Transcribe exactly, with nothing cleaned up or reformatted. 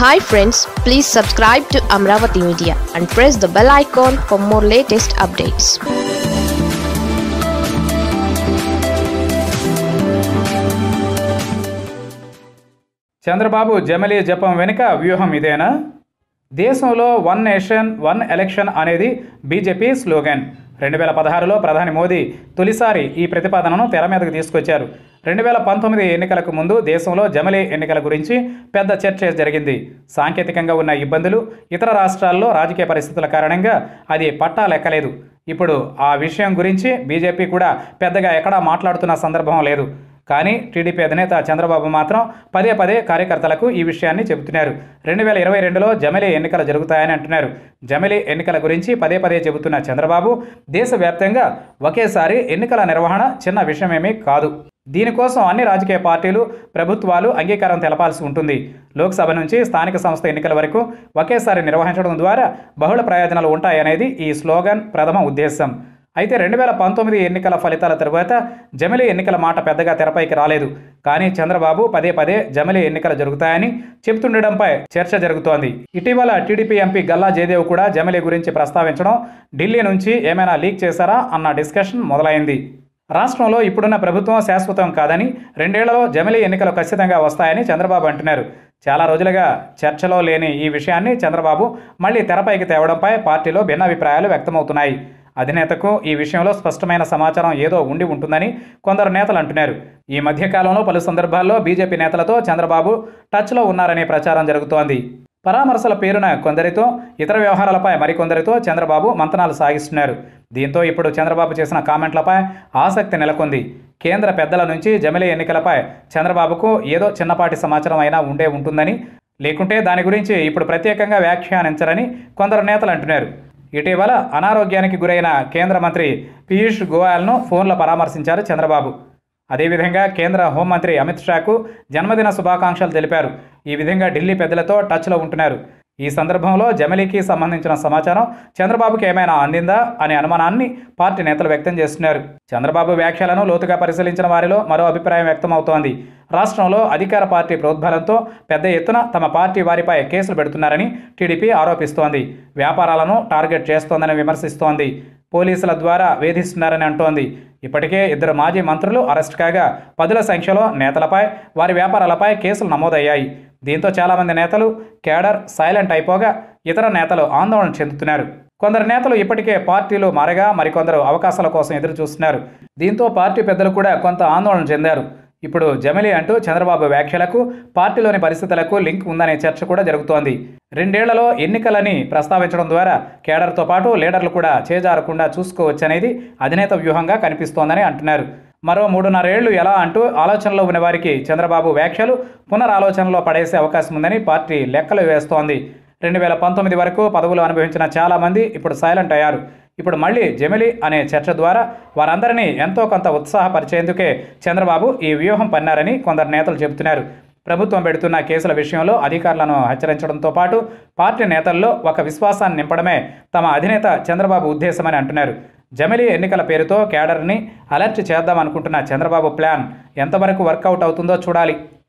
Hi friends, please subscribe to Amaravathi Media and press the bell icon for more latest updates. Chandrababu జమిలి జపం వెనుక వ్యూహం ఇదేనా? దేశంలో one nation one election అనేది BJP slogan. రెండు వేల పదహారులో ప్రధాని మోదీ తొలిసారి ఈ ప్రతిపాదనను తెర మీదకు తీసుకొచ్చారు. రెండు వేల పంతొమ్మిది ఎన్నికలకు ముందు దేశంలో జమిలి ఎన్నికల గురించి పెద్ద చర్చ జరిగింది. సాంకేతికంగా ఉన్న ఇబ్బందులు, ఇతర రాష్ట్రాల్లో రాజకీయ పరిస్థితుల కారణంగా అది పట్టా లెక్కలేదు. ఇప్పుడు ఆ విషయం గురించి బీజేపీ కూడా పెద్దగా ఎక్కడా మాట్లాడుతున్న సందర్భం లేదు. కానీ టీడీపీ అధినేత చంద్రబాబు మాత్రం పదే పదే కార్యకర్తలకు ఈ విషయాన్ని చెబుతున్నారు. రెండు వేల ఇరవై రెండులో జమిలి ఎన్నికలు జరుగుతాయని అంటున్నారు. జమిలి ఎన్నికల గురించి పదే పదే చెబుతున్న చంద్రబాబు దేశవ్యాప్తంగా ఒకేసారి ఎన్నికల నిర్వహణ చిన్న విషయమేమీ కాదు. దీనికోసం అన్ని రాజకీయ పార్టీలు, ప్రభుత్వాలు అంగీకారం తెలపాల్సి ఉంటుంది. లోక్సభ నుంచి స్థానిక సంస్థ ఎన్నికల వరకు ఒకేసారి నిర్వహించడం ద్వారా బహుళ ప్రయోజనాలు ఉంటాయనేది ఈ స్లోగన్ ప్రథమ ఉద్దేశం. అయితే రెండు వేల పంతొమ్మిది ఎన్నికల ఫలితాల తరువాత జమిలి ఎన్నికల మాట పెద్దగా తెరపైకి రాలేదు. కానీ చంద్రబాబు పదే పదే జమిలి ఎన్నికలు జరుగుతాయని చెబుతుండడంపై చర్చ జరుగుతోంది. ఇటీవల టీడీపీ ఎంపీ గల్లా జయదేవ్ కూడా జమిలి గురించి ప్రస్తావించడం, ఢిల్లీ నుంచి ఏమైనా లీక్ చేశారా అన్న డిస్కషన్ మొదలైంది. రాష్ట్రంలో ఇప్పుడున్న ప్రభుత్వం శాశ్వతం కాదని, రెండేళ్లలో జమిలి ఎన్నికలు ఖచ్చితంగా వస్తాయని చంద్రబాబు అంటున్నారు. చాలా రోజులుగా చర్చలో లేని ఈ విషయాన్ని చంద్రబాబు మళ్లీ తెరపైకి తేవడంపై పార్టీలో భిన్నాభిప్రాయాలు వ్యక్తమవుతున్నాయి. అధినేతకు ఈ విషయంలో స్పష్టమైన సమాచారం ఏదో ఉండి ఉంటుందని కొందరు నేతలు అంటున్నారు. ఈ మధ్యకాలంలో పలు సందర్భాల్లో బీజేపీ నేతలతో చంద్రబాబు టచ్లో ఉన్నారనే ప్రచారం జరుగుతోంది. పరామర్శల పేరున కొందరితో, ఇతర వ్యవహారాలపై మరికొందరితో చంద్రబాబు మంతనాలు సాగిస్తున్నారు. దీంతో ఇప్పుడు చంద్రబాబు చేసిన కామెంట్లపై ఆసక్తి నెలకొంది. కేంద్ర పెద్దల నుంచి జమిలి ఎన్నికలపై చంద్రబాబుకు ఏదో చిన్నపాటి సమాచారం అయినా ఉండే ఉంటుందని, లేకుంటే దాని గురించి ఇప్పుడు ప్రత్యేకంగా వ్యాఖ్యానించరని కొందరు నేతలు అంటున్నారు. ఇటీవల అనారోగ్యానికి గురైన కేంద్ర మంత్రి పీయూష్ గోయల్ను ఫోన్లో పరామర్శించారు చంద్రబాబు. అదేవిధంగా కేంద్ర హోంమంత్రి అమిత్ షాకు జన్మదిన శుభాకాంక్షలు తెలిపారు. ఈ విధంగా ఢిల్లీ పెద్దలతో టచ్లో ఉంటున్నారు. ఈ సందర్భంలో జమిలికి సంబంధించిన సమాచారం చంద్రబాబుకి ఏమైనా అందిందా అనే అనుమానాన్ని పార్టీ నేతలు వ్యక్తం చేస్తున్నారు. చంద్రబాబు వ్యాఖ్యలను లోతుగా పరిశీలించిన వారిలో మరో అభిప్రాయం వ్యక్తమవుతోంది. రాష్ట్రంలో అధికార పార్టీ ప్రోద్బలంతో పెద్ద ఎత్తున తమ పార్టీ వారిపై కేసులు పెడుతున్నారని టీడీపీ ఆరోపిస్తోంది. వ్యాపారాలను టార్గెట్ చేస్తోందని విమర్శిస్తోంది. పోలీసుల ద్వారా వేధిస్తున్నారని అంటోంది. ఇప్పటికే ఇద్దరు మాజీ మంత్రులు అరెస్ట్ కాగా పదుల సంఖ్యలో నేతలపై, వారి వ్యాపారాలపై కేసులు నమోదయ్యాయి. దీంతో చాలామంది నేతలు, కేడర్ సైలెంట్ అయిపోగా ఇతర నేతలు ఆందోళన చెందుతున్నారు. కొందరు నేతలు ఇప్పటికే పార్టీలు మారగా మరికొందరు అవకాశాల కోసం ఎదురు చూస్తున్నారు. దీంతో పార్టీ పెద్దలు కూడా కొంత ఆందోళన చెందారు. ఇప్పుడు జమిలి అంటూ చంద్రబాబు వ్యాఖ్యలకు పార్టీలోని పరిస్థితులకు లింక్ ఉందనే చర్చ కూడా జరుగుతోంది. రెండేళ్లలో ఎన్నికలని ప్రస్తావించడం ద్వారా కేడర్తో పాటు లీడర్లు కూడా చేజారకుండా చూసుకోవచ్చనేది అధినేత వ్యూహంగా కనిపిస్తోందని అంటున్నారు. మరో మూడున్నరేళ్లు ఎలా అంటూ ఆలోచనలో ఉన్న వారికి చంద్రబాబు వ్యాఖ్యలు పునరాలోచనలో పడేసే అవకాశం ఉందని పార్టీ లెక్కలు వేస్తోంది. రెండు వేల పంతొమ్మిది వరకు పదవులు అనుభవించిన చాలామంది ఇప్పుడు సైలెంట్ అయ్యారు. ఇప్పుడు మళ్ళీ జమిలి అనే చర్చ ద్వారా వారందరినీ ఎంతో కొంత ఉత్సాహపరిచేందుకే చంద్రబాబు ఈ వ్యూహం పన్నారని కొందరు నేతలు చెబుతున్నారు. ప్రభుత్వం పెడుతున్న కేసుల విషయంలో అధికారులను హెచ్చరించడంతో పాటు పార్టీ నేతల్లో ఒక విశ్వాసాన్ని నింపడమే తమ అధినేత చంద్రబాబు ఉద్దేశమని అంటున్నారు. జమిలి ఎన్నికల పేరుతో కేడర్ని అలర్ట్ చేద్దామనుకుంటున్న చంద్రబాబు ప్లాన్ ఎంతవరకు వర్కౌట్ అవుతుందో చూడాలి.